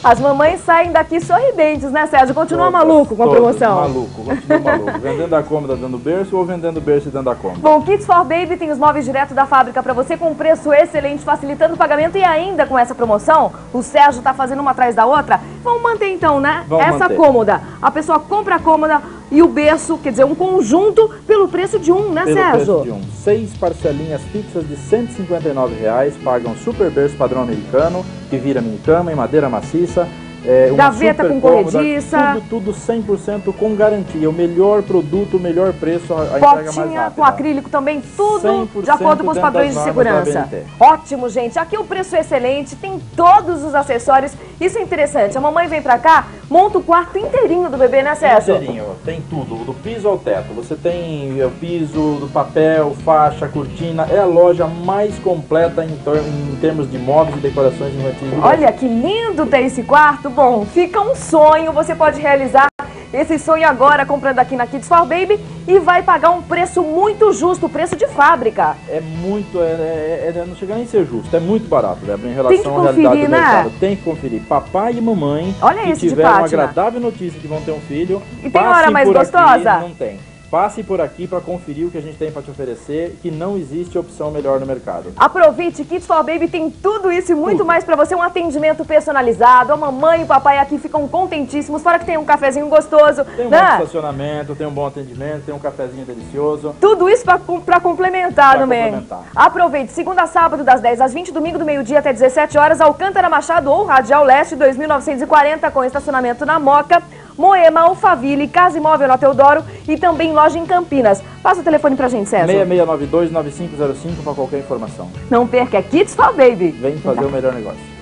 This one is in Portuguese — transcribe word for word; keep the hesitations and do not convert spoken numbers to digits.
As mamães saem daqui sorridentes, né, Sérgio? Continua Todas, maluco com a todas, promoção. Maluco, continua maluco. Vendendo a cômoda dando berço ou vendendo berço e dando a cômoda. Bom, Kits for Baby tem os móveis direto da fábrica para você com um preço excelente, facilitando o pagamento. E ainda com essa promoção, o Sérgio tá fazendo uma atrás da outra. Vamos manter então, né? Vamos essa manter. cômoda. A pessoa compra a cômoda e o berço, quer dizer, um conjunto pelo preço de um, né, Pelo Sérgio? preço de um. Seis parcelinhas fixas de cento e cinquenta e nove reais, pagam super berço padrão americano, que vira minicama em madeira maciça. É, uma Gaveta super com cômoda, corrediça. Tudo, tudo cem por cento com garantia. O melhor produto, o melhor preço, a, a entrega mais Potinha rápida. com acrílico também, tudo cem por de acordo com os dentro padrões das de normas da segurança. A B N T. Ótimo, gente. Aqui o preço é excelente, tem todos os acessórios. Isso é interessante. A mamãe vem pra cá, monta o quarto inteirinho do bebê, né, Sérgio? Inteirinho, tem tudo, do piso ao teto. Você tem o piso, do papel, faixa, cortina. É a loja mais completa em, em termos de móveis e decorações infantis do Brasil. Olha que lindo ter esse quarto. Bom, fica um sonho, você pode realizar esse sonho agora comprando aqui na Kits for Baby e vai pagar um preço muito justo, preço de fábrica. É muito, é, é, é, não chega nem a ser justo, é muito barato, né? Em relação Tem que à conferir, realidade do né? mercado. Tem que conferir. Papai e mamãe Olha que esse de tiveram uma Fátima. agradável notícia que vão ter um filho. E tem passem hora mais por gostosa? Aqui, não tem. Passe por aqui para conferir o que a gente tem para te oferecer, que não existe opção melhor no mercado. Aproveite, Kits for Baby tem tudo isso e muito Tudo. mais pra você, um atendimento personalizado. A mamãe e o papai aqui ficam contentíssimos, fora que tem um cafezinho gostoso, Tem um né? bom estacionamento, tem um bom atendimento, tem um cafezinho delicioso. Tudo isso pra, pra complementar Pra também. complementar. Aproveite, segunda a sábado, das dez às vinte, domingo do meio-dia até dezessete horas, Alcântara Machado ou Radial Leste, dois mil novecentos e quarenta, com estacionamento na Moca, Moema, Alphaville, Casa Imóvel no Teodoro e também loja em Campinas. Passa o telefone pra gente, Sérgio. seis seis nove dois, nove cinco zero cinco para qualquer informação. Não perca, é Kits for Baby. Vem fazer o melhor negócio.